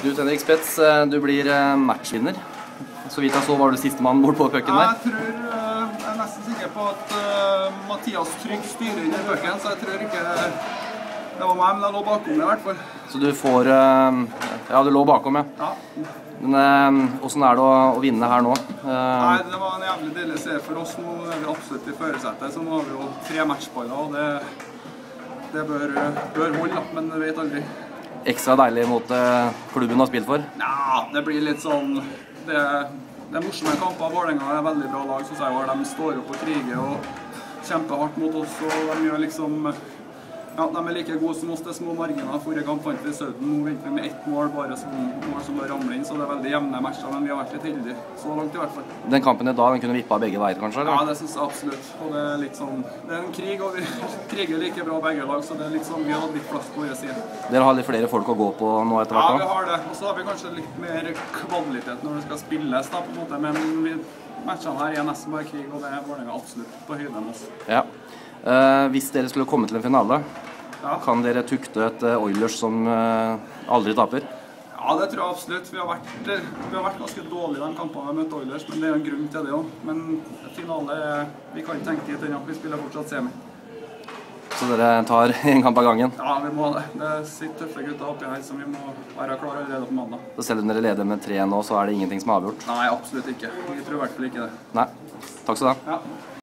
Knut Henrik Spets, du blir matchvinner. Så vidt jeg så var du siste mann bort på pucken der. Jeg er nesten sikker på at Mathias Trygg styrer inn i pucken, så jeg tror ikke det var meg, men jeg lå bakom det i hvert fall. Så du får, ja, du lå bakom, ja. Ja. Men hvordan er det å vinne her nå? Nei, det var en jævlig deilig serie for oss. Nå er vi absolutt i førersetet, så nå har vi jo 3 matchballer, og det bør holde, men jeg vet aldri. Ekstra deilig mot klubben du har spilt for? Ja, det blir litt sånn, det er morsomme kamper. Vålerenga er et veldig bra lag, synes jeg. De står opp og kriger og kjemper hardt mot oss, og de gjør liksom, ja, de er like gode som oss. Det er små marginer. Forrige kamp vant vi Søden, nå vinner vi med 1 mål, bare mål som bare ramler inn, så det er veldig jevne matcher, men vi har vært litt heldige, så langt i hvert fall. Den kampen i dag, den kunne vippet begge veier kanskje, eller? Ja, det synes jeg absolutt, og det er litt sånn, det er en krig, og vi kriger like bra begge lag, så det er litt sånn, vi har hatt litt plass på våre side. Dere har litt flere folk å gå på nå etter hvert da? Ja, vi har det, og så har vi kanskje litt mer kvalitet når det skal spilles da, på en måte, men matchene her er nesten bare krig, og det er Vålerenga absolutt på høyden med oss. Ja. Hvis dere skulle komme til en finale, ja, kan dere tukte et Oilers som aldri taper? Ja, det tror jeg absolutt. Vi har vært ganske dårlige i de kampene vi har møtt Oilers, men det er en grunn til det også. Men finale, vi kan ikke tenke dit ennå, vi spiller fortsatt semi. Så dere tar en kamp av gangen? Ja, vi må det. Det sitter tøffe gutter oppi her, så vi må være klare allerede på mandag. Så selv om dere leder med 3 nå, så er det ingenting som er avgjort? Nei, absolutt ikke. Vi tror i hvert fall ikke det. Nei. Takk skal du ha. Ja.